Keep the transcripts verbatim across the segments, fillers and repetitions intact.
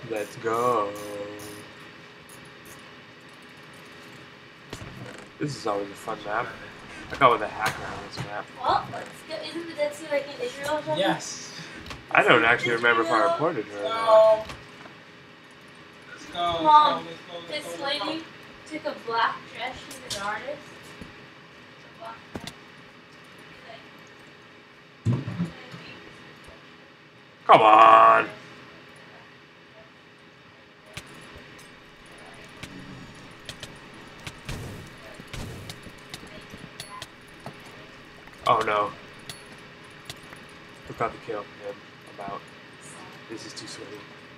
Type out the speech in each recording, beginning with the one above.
Let's go. This is always a fun map. I got with a hacker on this map. Well, let's go. Isn't the Dead Sea like in Israel or something? Yes. I don't actually remember if I reported her or Let's not. go. Let's go. Mom, let's go, let's go, this let's go, lady took a black dress. She's an artist. A black dress. Come on. Oh no. Forgot to kill him. I'm out. This is too sweaty.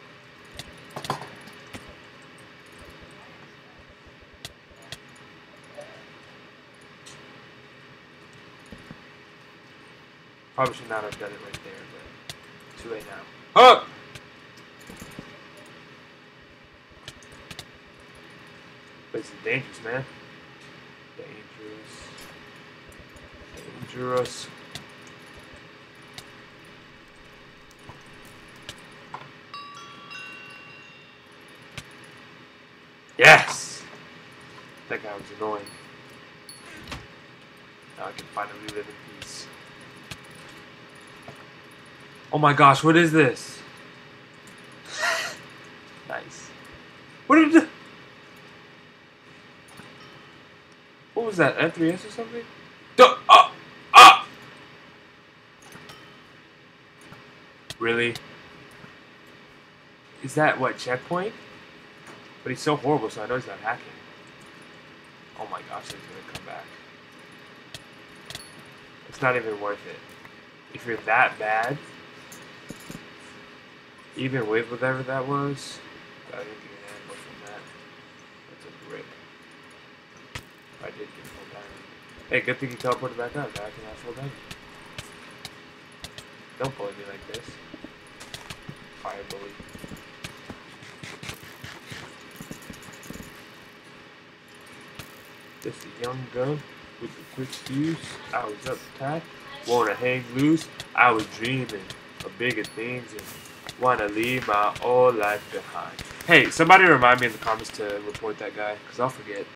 Probably should not have done it right there, but too late now. Oh! This is dangerous, man. Dangerous. Dangerous. Yes! That guy was annoying. Now I can finally live in peace. Oh my gosh, what is this? Nice. What did it? What was that? F three S or something? Duh, uh, uh! Really? Is that what, checkpoint? But he's so horrible, so I know he's not hacking. Oh my gosh, he's gonna come back. It's not even worth it. If you're that bad, even with whatever that was, I didn't get an ammo from that. That's a rip. I did get full diamond. Hey, good thing you teleported back up. Now I can have full diamond. Don't bully me like this. Fire bully. This is a young gun with the quick fuse. I was up tight, wanna hang loose. I was dreaming of bigger things and wanna leave my old life behind. Hey, somebody remind me in the comments to report that guy, because I'll forget.